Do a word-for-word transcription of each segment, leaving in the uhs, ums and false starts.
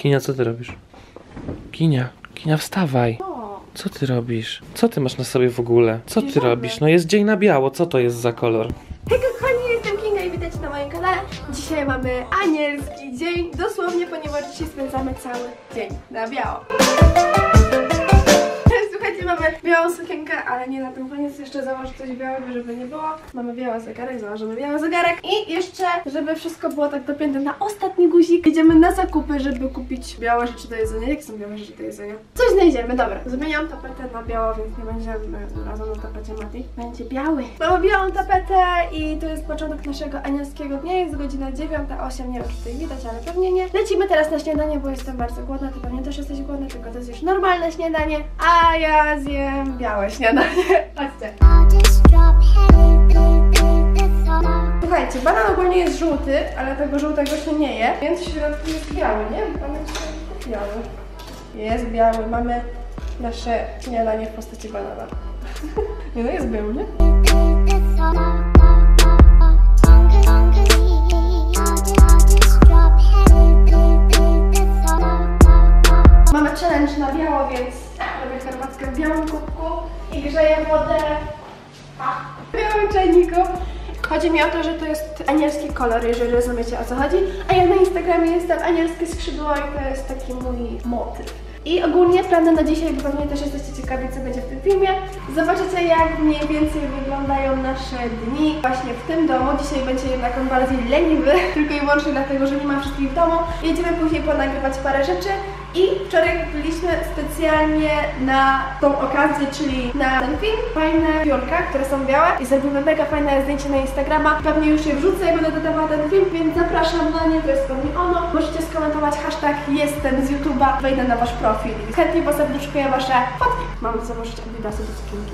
Kinia, co ty robisz? Kinia, Kinia, wstawaj. Co ty robisz? Co ty masz na sobie w ogóle? Co ty robisz? No jest dzień na biało, co to jest za kolor? Hej kochani, jestem Kinga i witajcie na moim kanale. Dzisiaj mamy anielski dzień, dosłownie, ponieważ dzisiaj spędzamy cały dzień na biało. Słuchajcie, mamy białą sukienkę, ale nie na tym koniec, jeszcze założę coś białego, żeby nie było. Mamy biały zegarek, założymy biały zegarek i jeszcze, żeby wszystko było tak dopięte na ostatni guzik, idziemy na zakupy, żeby kupić białe rzeczy do jedzenia. Jakie są białe rzeczy do jedzenia? Coś znajdziemy, dobra. Zmieniam tapetę na biało, więc nie będziemy razem na tapecie Mati. Będzie biały. Mamy białą tapetę i to jest początek naszego anielskiego dnia, jest godzina dziewiąta osiem, nie wiem, czy tutaj widać, ale pewnie nie. Lecimy teraz na śniadanie, bo jestem bardzo głodna, ty pewnie też jesteś głodna, tylko to jest już normalne śniadanie, a ja zjem białe śniadanie. Chodźcie. Słuchajcie, banan ogólnie jest żółty, ale tego żółtego się nie je, więc w środku jest biały, nie? Banan jest biały. Jest biały, mamy nasze śniadanie w postaci banana. Nie no, jest biały, nie? Mamy challenge na biało, więc robię herbatkę w białym kubku i grzeję wodę w białym czajniku. Chodzi mi o to, że to jest anielski kolor, jeżeli rozumiecie, o co chodzi. A ja na Instagramie jestem anielskie skrzydło i to jest taki mój motyw. I ogólnie plany na dzisiaj, bo pewnie też jesteście ciekawi, co będzie w tym filmie. Zobaczycie, jak mniej więcej wyglądają nasze dni właśnie w tym domu. Dzisiaj będzie jednak on bardziej leniwy, tylko i wyłącznie dlatego, że nie ma wszystkich w domu. Jedziemy później ponagrywać parę rzeczy. I wczoraj kupiliśmy specjalnie na tą okazję, czyli na ten film, fajne piórka, które są białe i zrobimy mega fajne zdjęcie na Instagrama. Pewnie już je wrzucę, jak będę dodawała ten film, więc zapraszam na nie, to jest pewnie ono. Możecie skomentować hashtag jestem z YouTube'a, wejdę na wasz profil i chętnie poserduszkuję wasze fotki. Mamy założyć adidasy do sukienki.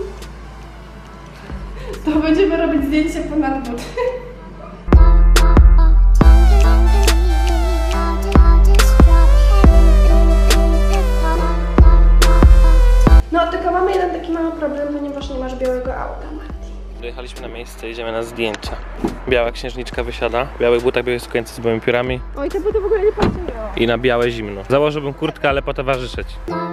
To będziemy robić zdjęcie ponad buty. No, tylko mamy jeden taki mały problem, ponieważ nie masz białego auta, Mati. Dojechaliśmy na miejsce, idziemy na zdjęcia. Biała księżniczka wysiada, w białych butach, białej sukience z białymi piórami. Oj, te buty w ogóle nie pasują. I na białe zimno. Założyłbym kurtkę, ale potowarzyszyć.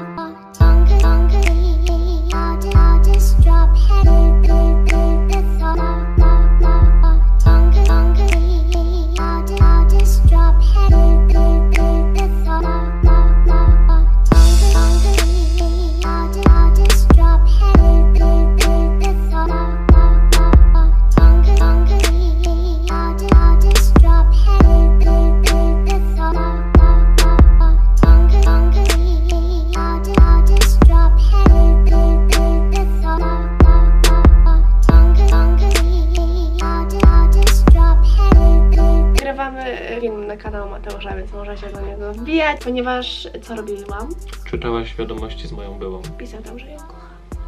Film na kanał Mateusza, więc możecie do niego wbijać, ponieważ co robiłam? Czytałaś wiadomości z moją byłą. Pisał tam, że ją kocha.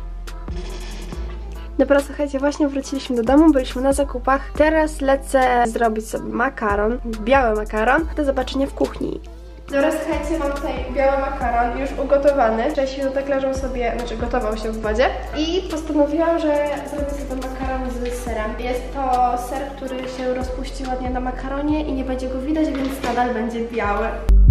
Dobra, słuchajcie, właśnie wróciliśmy do domu, byliśmy na zakupach. Teraz lecę zrobić sobie makaron, biały makaron, do zobaczenia w kuchni. Dobra, słuchajcie, mam tutaj biały makaron, już ugotowany. Wcześniej tak leżał sobie, znaczy gotował się w wodzie. I postanowiłam, że zrobię sobie makaron z serem. Jest to ser, który się rozpuści ładnie na makaronie i nie będzie go widać, więc nadal będzie biały.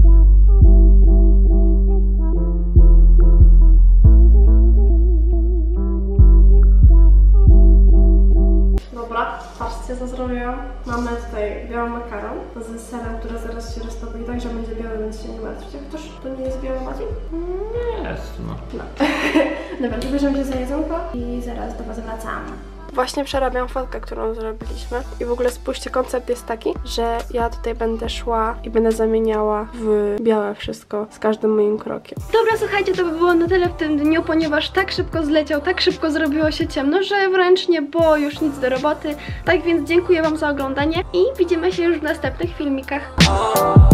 Dobra, patrzcie, co zrobiłam. Mamy tutaj biały makaron z serem, który zaraz się roztopi, tak, że będzie biały, więc się nie martwcie. Chociaż to nie jest biały, Maciej? Nie jest, no. No. Dobra, to bierzemy się za jedzonko i zaraz do was wracam. Właśnie przerabiam fotkę, którą zrobiliśmy i w ogóle spójrzcie, koncept jest taki, że ja tutaj będę szła i będę zamieniała w białe wszystko z każdym moim krokiem. Dobra, słuchajcie, to by było na tyle w tym dniu, ponieważ tak szybko zleciał, tak szybko zrobiło się ciemno, że wręcz nie było już nic do roboty. Tak więc dziękuję wam za oglądanie i widzimy się już w następnych filmikach.